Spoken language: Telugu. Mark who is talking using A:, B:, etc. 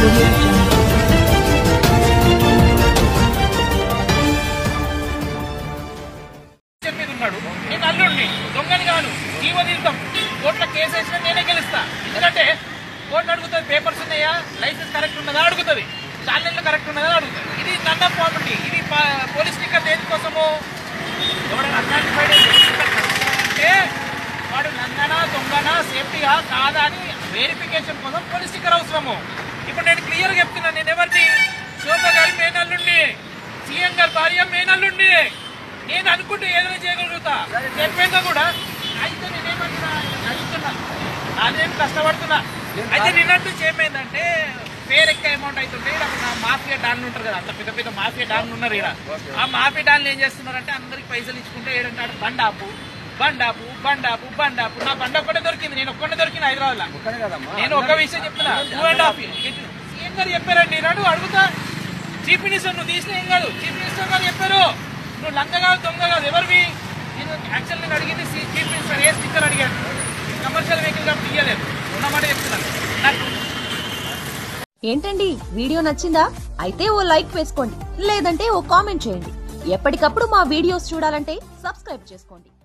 A: నేను అల్లుడిని దొంగని కాను జీవోదీర్థం కోర్టులో కేసు వేసినా నేనే గెలుస్తా. ఎందుకంటే కోర్టు అడుగుతుంది పేపర్స్ ఉన్నాయా, లైసెన్స్ కరెక్ట్ ఉన్నదా అడుగుతుంది, ఛానల్ కరెక్ట్ ఉన్నదా అడుగుతుంది. ఇది నన్న ప్రాపర్టీ. ఇది పోలీస్ స్టిక్కర్ దేనికోసము? ఎవడైనా అన్ఐడెంటిఫైడ్ అంటే వాడు నందనా దొంగనా సేఫ్టీగా కాదా అని వెరిఫికేషన్ కోసం పోలీస్ స్టిక్కర్ అవసరము. ఇప్పుడు నేను క్లియర్ గా చెప్తున్నాను, నేను ఎవరిని శోభ గారి మేనల్లుండి, సీఎం గారి భార్య మేనల్లుండి. నేను అనుకుంటే ఏదైనా చేయగలుగుతా. చెప్పేందుకు కూడా అయితే నేనేమంటున్నా అడుగుతున్నా, అదేం కష్టపడుతున్నా. అయితే నిన్నట్టు ఏమైందంటే పేరు ఎక్కువ అమౌంట్ అవుతుంటే నా మాఫియా డాన్లు ఉంటారు కదా, అంత పెద్ద పెద్ద మాఫియా డాన్లు ఉన్నారు ఇక్కడ. ఆ మాఫియా డాన్లు ఏం చేస్తున్నారంటే అందరికి పైసలు ఇచ్చుకుంటే ఏడంటాడు బండాపు బండాపు బండాపు బండాపు. నా బండ ఒక్కటే దొరికింది, నేను ఒక్కటే దొరికింది హైదరాబాద్ లో. నేను ఒక విషయం చెప్తున్నా, 2.5 సీఎం గారు చెప్పారండి. నాడు అడుగుతా, చీఫ్ మినిస్టర్ నువ్వు తీసిన ఏం కాదు, చీఫ్ మినిస్టర్ గారు చెప్పారు నువ్వు లంగ కాదు దొంగ కాదు. ఎవరివి? నేను యాక్చువల్ నేను అడిగింది చీఫ్ మినిస్టర్ ఏ స్టిక్కర్ అడిగాను, కమర్షియల్ వెహికల్ కాబట్టి ఇయ్యలేదు. ఉన్నమాట చెప్తున్నాను.
B: ఏంటండి వీడియో నచ్చిందా? అయితే ఓ లైక్ వేసుకోండి, లేదంటే ఓ కామెంట్ చేయండి. ఎప్పటికప్పుడు మా వీడియోస్ చూడాలంటే సబ్స్క్రైబ్ చేసుకోండి.